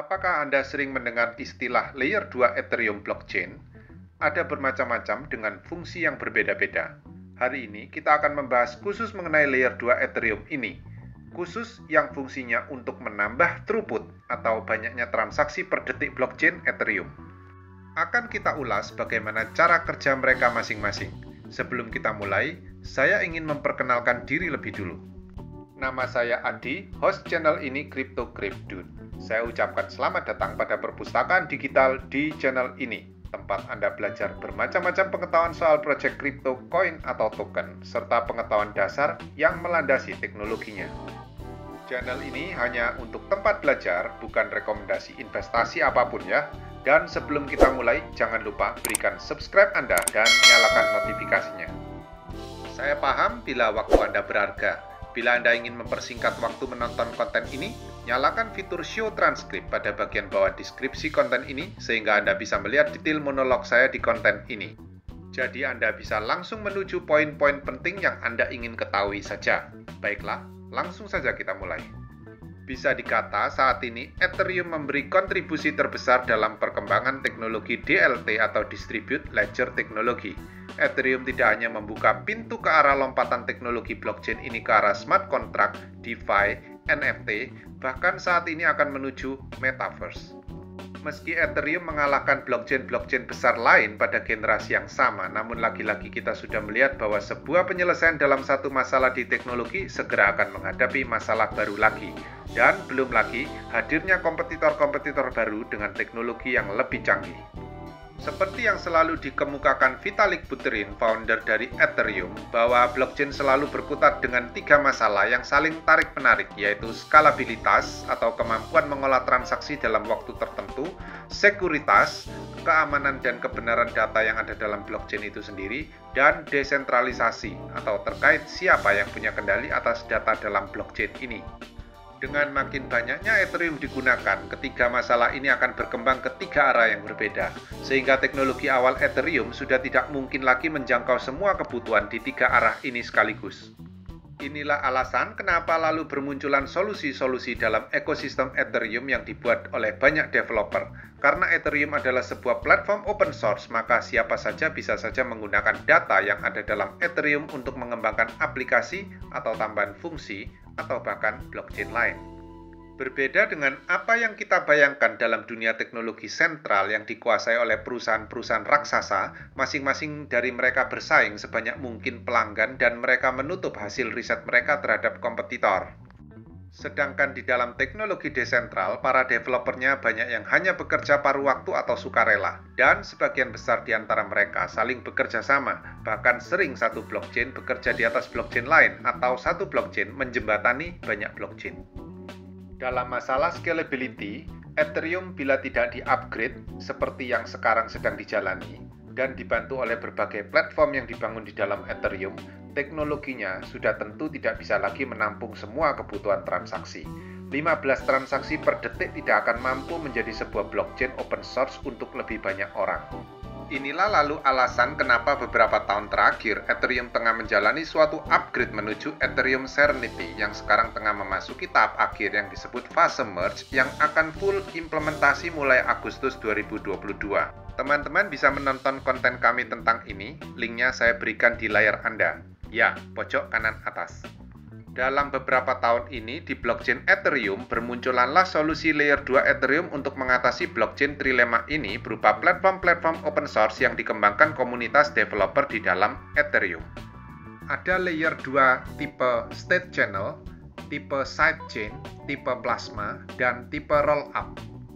Apakah Anda sering mendengar istilah Layer 2 Ethereum Blockchain? Ada bermacam-macam dengan fungsi yang berbeda-beda. Hari ini kita akan membahas khusus mengenai Layer 2 Ethereum ini. Khusus yang fungsinya untuk menambah throughput atau banyaknya transaksi per detik blockchain Ethereum. Akan kita ulas bagaimana cara kerja mereka masing-masing. Sebelum kita mulai, saya ingin memperkenalkan diri lebih dulu. Nama saya Adi, host channel ini Crypto Dude. Saya ucapkan selamat datang pada perpustakaan digital di channel ini, tempat Anda belajar bermacam-macam pengetahuan soal proyek kripto, koin, atau token, serta pengetahuan dasar yang melandasi teknologinya. Channel ini hanya untuk tempat belajar, bukan rekomendasi investasi apapun ya. Dan sebelum kita mulai, jangan lupa berikan subscribe Anda dan nyalakan notifikasinya. Saya paham bila waktu Anda berharga. Bila Anda ingin mempersingkat waktu menonton konten ini, nyalakan fitur show transkrip pada bagian bawah deskripsi konten ini sehingga Anda bisa melihat detail monolog saya di konten ini. Jadi Anda bisa langsung menuju poin-poin penting yang Anda ingin ketahui saja. Baiklah, langsung saja kita mulai. Bisa dikata saat ini Ethereum memberi kontribusi terbesar dalam perkembangan teknologi DLT atau Distributed Ledger Technology. Ethereum tidak hanya membuka pintu ke arah lompatan teknologi blockchain ini ke arah smart contract, DeFi, NFT, bahkan saat ini akan menuju Metaverse. Meski Ethereum mengalahkan blockchain-blockchain besar lain pada generasi yang sama, namun lagi-lagi kita sudah melihat bahwa sebuah penyelesaian dalam satu masalah di teknologi segera akan menghadapi masalah baru lagi. Dan belum lagi hadirnya kompetitor-kompetitor baru dengan teknologi yang lebih canggih. Seperti yang selalu dikemukakan Vitalik Buterin, founder dari Ethereum, bahwa blockchain selalu berkutat dengan tiga masalah yang saling tarik-menarik, yaitu skalabilitas atau kemampuan mengolah transaksi dalam waktu tertentu, sekuritas, keamanan dan kebenaran data yang ada dalam blockchain itu sendiri, dan desentralisasi atau terkait siapa yang punya kendali atas data dalam blockchain ini. Dengan makin banyaknya Ethereum digunakan, ketiga masalah ini akan berkembang ke tiga arah yang berbeda, sehingga teknologi awal Ethereum sudah tidak mungkin lagi menjangkau semua kebutuhan di tiga arah ini sekaligus. Inilah alasan kenapa lalu bermunculan solusi-solusi dalam ekosistem Ethereum yang dibuat oleh banyak developer. Karena Ethereum adalah sebuah platform open source, maka siapa saja bisa saja menggunakan data yang ada dalam Ethereum untuk mengembangkan aplikasi atau tambahan fungsi atau bahkan blockchain lain. Berbeda dengan apa yang kita bayangkan dalam dunia teknologi sentral yang dikuasai oleh perusahaan-perusahaan raksasa, masing-masing dari mereka bersaing sebanyak mungkin pelanggan dan mereka menutup hasil riset mereka terhadap kompetitor. Sedangkan di dalam teknologi desentral, para developernya banyak yang hanya bekerja paruh waktu atau sukarela, dan sebagian besar di antara mereka saling bekerja sama, bahkan sering satu blockchain bekerja di atas blockchain lain, atau satu blockchain menjembatani banyak blockchain. Dalam masalah scalability, Ethereum bila tidak di-upgrade seperti yang sekarang sedang dijalani, dan dibantu oleh berbagai platform yang dibangun di dalam Ethereum, teknologinya sudah tentu tidak bisa lagi menampung semua kebutuhan transaksi. 15 transaksi per detik tidak akan mampu menjadi sebuah blockchain open source untuk lebih banyak orang. Inilah lalu alasan kenapa beberapa tahun terakhir Ethereum tengah menjalani suatu upgrade menuju Ethereum Serenity yang sekarang tengah memasuki tahap akhir yang disebut fase merge yang akan full implementasi mulai Agustus 2022. Teman-teman bisa menonton konten kami tentang ini, linknya saya berikan di layar Anda. Ya, pojok kanan atas. Dalam beberapa tahun ini, di blockchain Ethereum bermunculanlah solusi layer 2 Ethereum untuk mengatasi blockchain trilemma ini berupa platform-platform open source yang dikembangkan komunitas developer di dalam Ethereum. Ada layer 2 tipe state channel, tipe sidechain, tipe plasma, dan tipe rollup.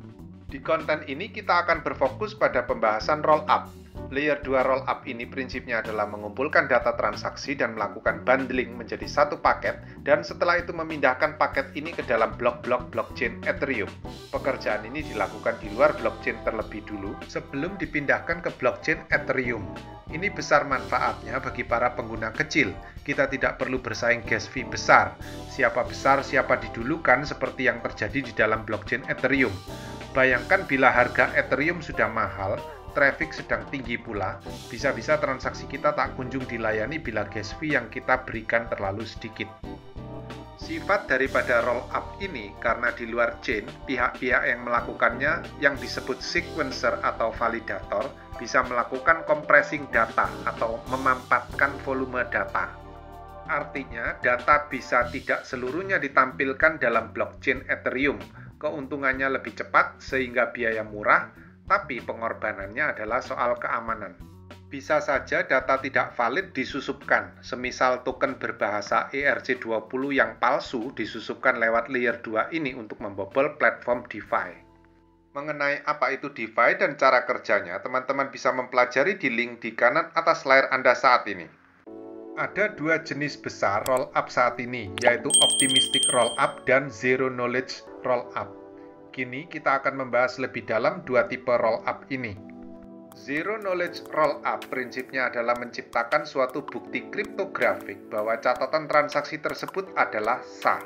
Di konten ini kita akan berfokus pada pembahasan rollup. Layer 2 rollup ini prinsipnya adalah mengumpulkan data transaksi dan melakukan bundling menjadi satu paket, dan setelah itu memindahkan paket ini ke dalam blok-blok blockchain Ethereum. Pekerjaan ini dilakukan di luar blockchain terlebih dulu sebelum dipindahkan ke blockchain Ethereum. Ini besar manfaatnya bagi para pengguna kecil. Kita tidak perlu bersaing gas fee besar. Siapa besar, siapa didulukan seperti yang terjadi di dalam blockchain Ethereum. Bayangkan bila harga Ethereum sudah mahal, traffic sedang tinggi pula, bisa-bisa transaksi kita tak kunjung dilayani bila gas fee yang kita berikan terlalu sedikit. Sifat daripada rollup ini karena di luar chain, pihak-pihak yang melakukannya yang disebut sequencer atau validator bisa melakukan compressing data atau memampatkan volume data. Artinya, data bisa tidak seluruhnya ditampilkan dalam blockchain Ethereum. Keuntungannya lebih cepat sehingga biaya murah, tapi pengorbanannya adalah soal keamanan. Bisa saja data tidak valid disusupkan, semisal token berbahasa ERC20 yang palsu disusupkan lewat layer 2 ini untuk membobol platform DeFi. Mengenai apa itu DeFi dan cara kerjanya, teman-teman bisa mempelajari di link di kanan atas layar Anda saat ini. Ada dua jenis besar rollup saat ini, yaitu Optimistic Rollup dan Zero Knowledge Rollup. Kini kita akan membahas lebih dalam dua tipe rollup ini. Zero Knowledge Rollup prinsipnya adalah menciptakan suatu bukti kriptografik bahwa catatan transaksi tersebut adalah sah.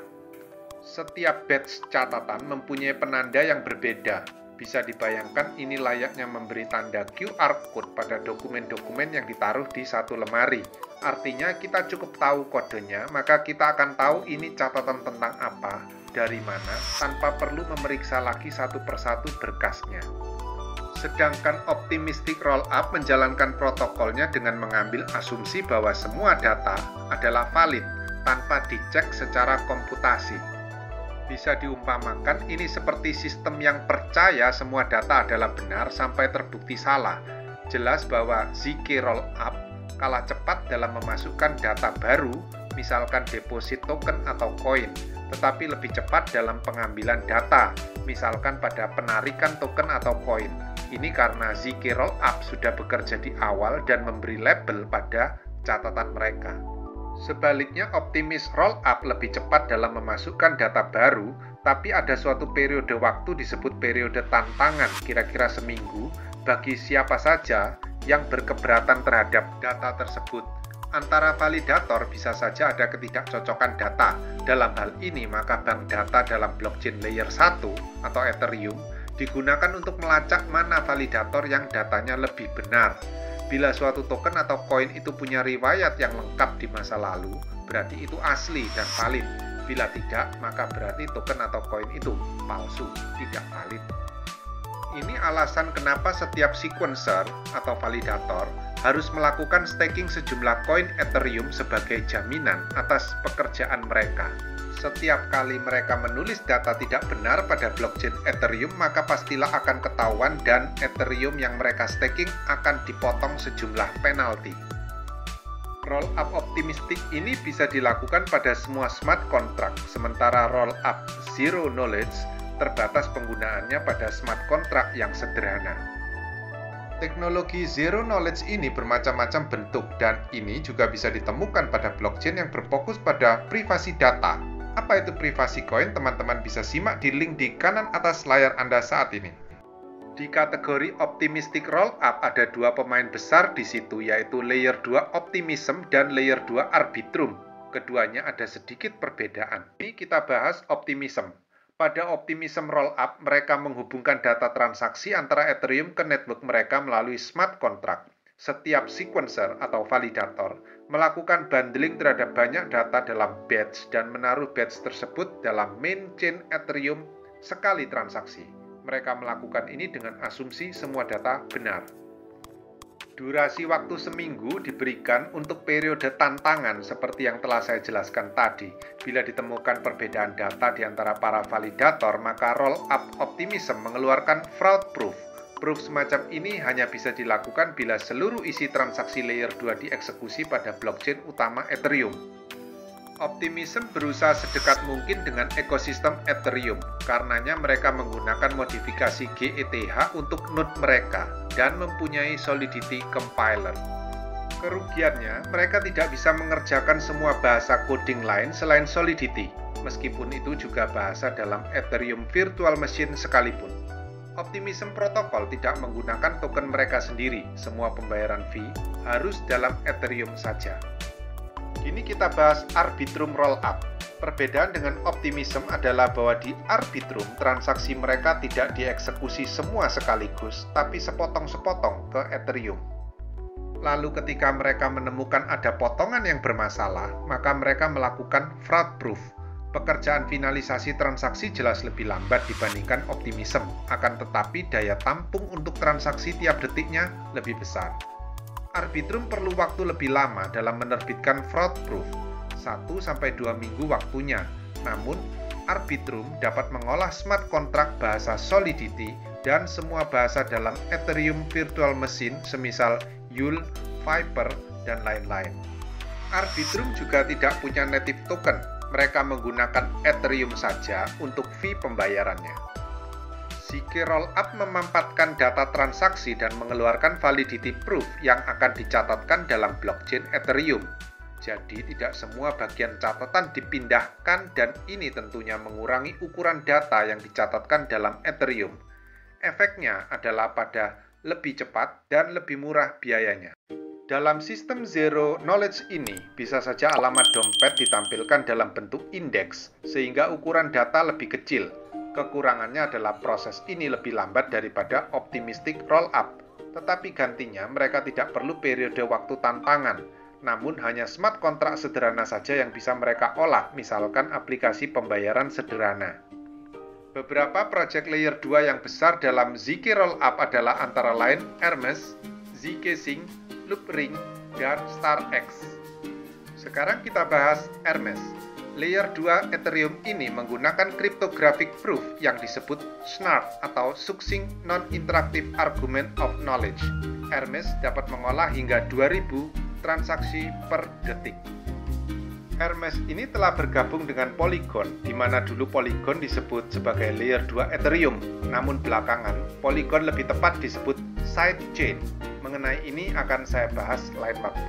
Setiap batch catatan mempunyai penanda yang berbeda. Bisa dibayangkan ini layaknya memberi tanda QR code pada dokumen-dokumen yang ditaruh di satu lemari. Artinya kita cukup tahu kodenya, maka kita akan tahu ini catatan tentang apa, dari mana, tanpa perlu memeriksa lagi satu persatu berkasnya. Sedangkan Optimistic Rollup menjalankan protokolnya dengan mengambil asumsi bahwa semua data adalah valid tanpa dicek secara komputasi. Bisa diumpamakan ini seperti sistem yang percaya semua data adalah benar sampai terbukti salah. Jelas bahwa ZK Rollup kalah cepat dalam memasukkan data baru, misalkan deposit token atau koin, tetapi lebih cepat dalam pengambilan data, misalkan pada penarikan token atau koin. Ini karena ZK Rollup sudah bekerja di awal dan memberi label pada catatan mereka. Sebaliknya, Optimistic Rollup lebih cepat dalam memasukkan data baru, tapi ada suatu periode waktu disebut periode tantangan, kira-kira seminggu, bagi siapa saja yang berkeberatan terhadap data tersebut. Antara validator bisa saja ada ketidakcocokan data. Dalam hal ini, maka bank data dalam blockchain layer 1 atau Ethereum digunakan untuk melacak mana validator yang datanya lebih benar. Bila suatu token atau koin itu punya riwayat yang lengkap di masa lalu, berarti itu asli dan valid. Bila tidak, maka berarti token atau koin itu palsu, tidak valid. Ini alasan kenapa setiap sequencer atau validator harus melakukan staking sejumlah koin Ethereum sebagai jaminan atas pekerjaan mereka. Setiap kali mereka menulis data tidak benar pada blockchain Ethereum, maka pastilah akan ketahuan dan Ethereum yang mereka staking akan dipotong sejumlah penalti. Rollup optimistik ini bisa dilakukan pada semua smart contract, sementara rollup zero knowledge terbatas penggunaannya pada smart contract yang sederhana. Teknologi zero knowledge ini bermacam-macam bentuk dan ini juga bisa ditemukan pada blockchain yang berfokus pada privasi data. Apa itu privasi coin? Teman-teman bisa simak di link di kanan atas layar Anda saat ini. Di kategori Optimistic Rollup ada dua pemain besar di situ, yaitu Layer 2 Optimism dan Layer 2 Arbitrum. Keduanya ada sedikit perbedaan. Ini kita bahas Optimism. Pada Optimism Rollup, mereka menghubungkan data transaksi antara Ethereum ke network mereka melalui smart contract. Setiap sequencer atau validator melakukan bundling terhadap banyak data dalam batch dan menaruh batch tersebut dalam main chain Ethereum sekali transaksi. Mereka melakukan ini dengan asumsi semua data benar. Durasi waktu seminggu diberikan untuk periode tantangan seperti yang telah saya jelaskan tadi. Bila ditemukan perbedaan data di antara para validator, maka Rollup Optimism mengeluarkan fraud proof. Proof semacam ini hanya bisa dilakukan bila seluruh isi transaksi layer 2 dieksekusi pada blockchain utama Ethereum. Optimism berusaha sedekat mungkin dengan ekosistem Ethereum, karenanya mereka menggunakan modifikasi GETH untuk node mereka dan mempunyai Solidity Compiler. Kerugiannya, mereka tidak bisa mengerjakan semua bahasa coding lain selain Solidity, meskipun itu juga bahasa dalam Ethereum Virtual Machine sekalipun. Optimism Protocol tidak menggunakan token mereka sendiri, semua pembayaran fee harus dalam Ethereum saja. Kini kita bahas Arbitrum Rollup. Perbedaan dengan Optimism adalah bahwa di Arbitrum, transaksi mereka tidak dieksekusi semua sekaligus, tapi sepotong-sepotong ke Ethereum. Lalu ketika mereka menemukan ada potongan yang bermasalah, maka mereka melakukan fraud proof. Pekerjaan finalisasi transaksi jelas lebih lambat dibandingkan optimism, akan tetapi daya tampung untuk transaksi tiap detiknya lebih besar. Arbitrum perlu waktu lebih lama dalam menerbitkan fraud proof, 1-2 minggu waktunya. Namun, Arbitrum dapat mengolah smart contract bahasa Solidity dan semua bahasa dalam Ethereum Virtual Machine semisal Yule, Viper, dan lain-lain. Arbitrum juga tidak punya native token. Mereka menggunakan Ethereum saja untuk fee pembayarannya. ZK Rollup memampatkan data transaksi dan mengeluarkan validity proof yang akan dicatatkan dalam blockchain Ethereum. Jadi tidak semua bagian catatan dipindahkan dan ini tentunya mengurangi ukuran data yang dicatatkan dalam Ethereum. Efeknya adalah pada lebih cepat dan lebih murah biayanya. Dalam sistem Zero Knowledge ini, bisa saja alamat dompet ditampilkan dalam bentuk indeks, sehingga ukuran data lebih kecil. Kekurangannya adalah proses ini lebih lambat daripada optimistic rollup, tetapi gantinya mereka tidak perlu periode waktu tantangan, namun hanya smart contract sederhana saja yang bisa mereka olah, misalkan aplikasi pembayaran sederhana. Beberapa project layer 2 yang besar dalam ZK Rollup adalah antara lain Hermes, zkSync, Loopring, dan StarX. Sekarang kita bahas Hermes. Layer 2 Ethereum ini menggunakan cryptographic proof yang disebut SNARK atau Succinct Non-Interactive Argument of Knowledge. Hermes dapat mengolah hingga 2000 transaksi per detik. Hermes ini telah bergabung dengan Polygon, di mana dulu Polygon disebut sebagai Layer 2 Ethereum, namun belakangan Polygon lebih tepat disebut sidechain. Mengenai ini akan saya bahas lain waktu.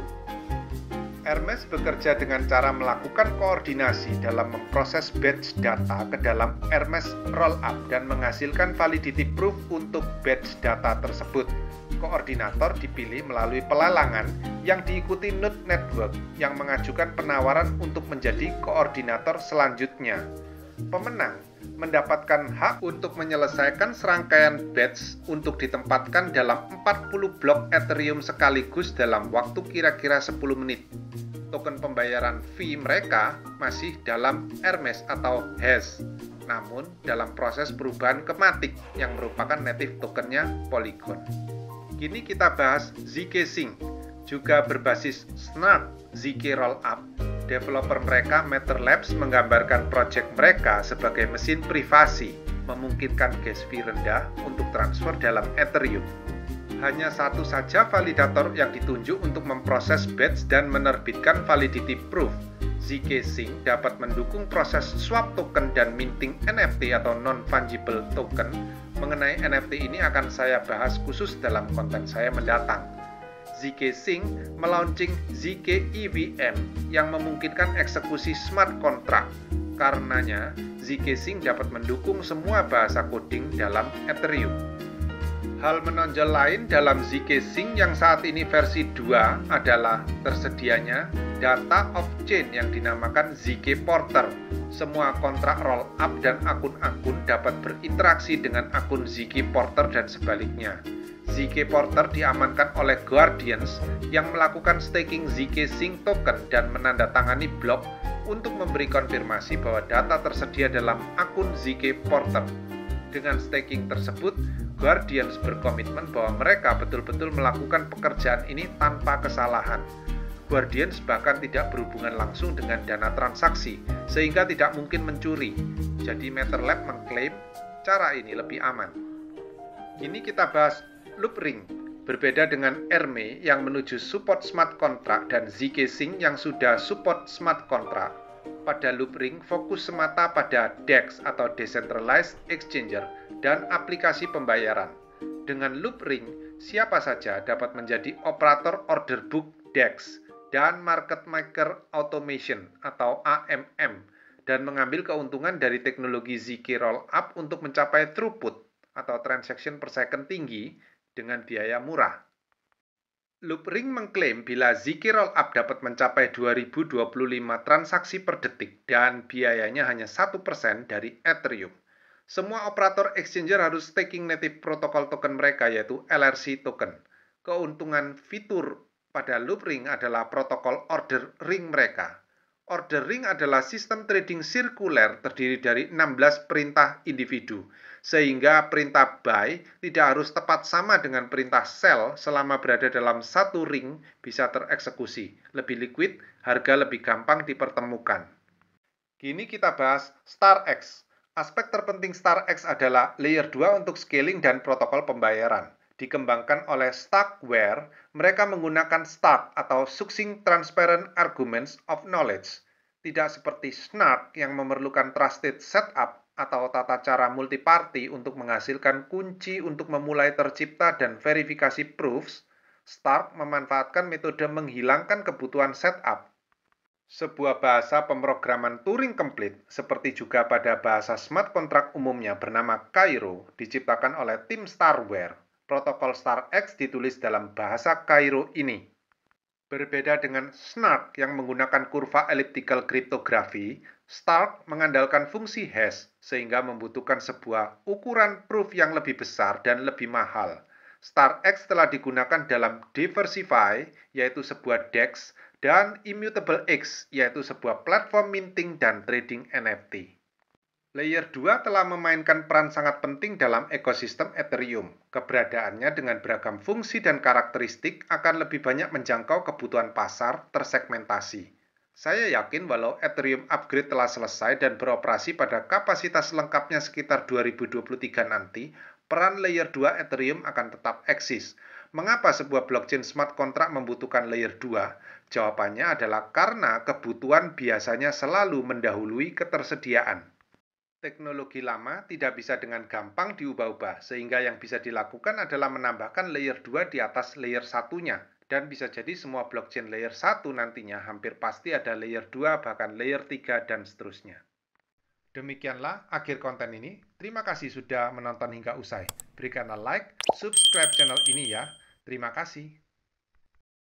Hermes bekerja dengan cara melakukan koordinasi dalam memproses batch data ke dalam Hermes Rollup dan menghasilkan validity proof untuk batch data tersebut. Koordinator dipilih melalui pelelangan yang diikuti node network yang mengajukan penawaran untuk menjadi koordinator selanjutnya. Pemenang mendapatkan hak untuk menyelesaikan serangkaian batch untuk ditempatkan dalam 40 blok Ethereum sekaligus dalam waktu kira-kira 10 menit. Token pembayaran fee mereka masih dalam Hermes atau hash, namun dalam proses perubahan ke Matic yang merupakan native tokennya Polygon. Kini kita bahas zkSync, juga berbasis SNARK ZK Rollup. Developer mereka, Matter Labs, menggambarkan proyek mereka sebagai mesin privasi, memungkinkan gas fee rendah untuk transfer dalam Ethereum. Hanya satu saja validator yang ditunjuk untuk memproses batch dan menerbitkan validity proof. zkSync dapat mendukung proses swap token dan minting NFT atau non-fungible token. Mengenai NFT ini akan saya bahas khusus dalam konten saya mendatang. zkSync melaunching ZK EVM yang memungkinkan eksekusi smart contract. Karenanya, zkSync dapat mendukung semua bahasa coding dalam Ethereum. Hal menonjol lain dalam zkSync yang saat ini versi 2 adalah tersedianya data off-chain yang dinamakan ZK Porter. Semua kontrak rollup dan akun-akun dapat berinteraksi dengan akun ZK Porter dan sebaliknya. ZK Porter diamankan oleh Guardians yang melakukan staking zkSync token dan menandatangani blok untuk memberi konfirmasi bahwa data tersedia dalam akun ZK Porter. Dengan staking tersebut, Guardians berkomitmen bahwa mereka betul-betul melakukan pekerjaan ini tanpa kesalahan. Guardians bahkan tidak berhubungan langsung dengan dana transaksi, sehingga tidak mungkin mencuri. Jadi Matter Lab mengklaim cara ini lebih aman. Kini kita bahas Loopring. Berbeda dengan Hermes yang menuju support smart contract dan zkSync yang sudah support smart contract, pada Loopring fokus semata pada DEX atau Decentralized Exchanger dan aplikasi pembayaran. Dengan Loopring, siapa saja dapat menjadi operator order book DEX dan market maker automation atau AMM dan mengambil keuntungan dari teknologi ZK Rollup untuk mencapai throughput atau transaction per second tinggi dengan biaya murah. Loopring mengklaim bila ZK Rollup dapat mencapai 2025 transaksi per detik dan biayanya hanya 1% dari Ethereum. Semua operator exchanger harus staking native protokol token mereka yaitu LRC token. Keuntungan fitur pada Loopring adalah protokol order ring mereka. Ordering adalah sistem trading sirkuler terdiri dari 16 perintah individu, sehingga perintah buy tidak harus tepat sama dengan perintah sell selama berada dalam satu ring bisa tereksekusi. Lebih liquid, harga lebih gampang dipertemukan. Kini kita bahas StarX. Aspek terpenting StarX adalah layer 2 untuk scaling dan protokol pembayaran. Dikembangkan oleh Starkware, mereka menggunakan STARK atau Succinct Transparent Arguments of Knowledge. Tidak seperti SNARK yang memerlukan Trusted Setup atau tata cara multiparty untuk menghasilkan kunci untuk memulai tercipta dan verifikasi proofs, STARK memanfaatkan metode menghilangkan kebutuhan setup. Sebuah bahasa pemrograman Turing Complete, seperti juga pada bahasa smart contract umumnya bernama Cairo, diciptakan oleh tim Starkware. Protokol StarX ditulis dalam bahasa Cairo ini. Berbeda dengan SNARK yang menggunakan kurva elliptical cryptography, STARK mengandalkan fungsi hash sehingga membutuhkan sebuah ukuran proof yang lebih besar dan lebih mahal. StarX telah digunakan dalam Diversify, yaitu sebuah DEX, dan Immutable X, yaitu sebuah platform minting dan trading NFT. Layer 2 telah memainkan peran sangat penting dalam ekosistem Ethereum. Keberadaannya dengan beragam fungsi dan karakteristik akan lebih banyak menjangkau kebutuhan pasar tersegmentasi. Saya yakin walau Ethereum upgrade telah selesai dan beroperasi pada kapasitas lengkapnya sekitar 2023 nanti, peran layer 2 Ethereum akan tetap eksis. Mengapa sebuah blockchain smart contract membutuhkan layer 2? Jawabannya adalah karena kebutuhan biasanya selalu mendahului ketersediaan. Teknologi lama tidak bisa dengan gampang diubah-ubah, sehingga yang bisa dilakukan adalah menambahkan layer 2 di atas layer satunya. Dan bisa jadi semua blockchain layer 1 nantinya hampir pasti ada layer 2, bahkan layer 3, dan seterusnya. Demikianlah akhir konten ini. Terima kasih sudah menonton hingga usai. Berikanlah like, subscribe channel ini ya. Terima kasih.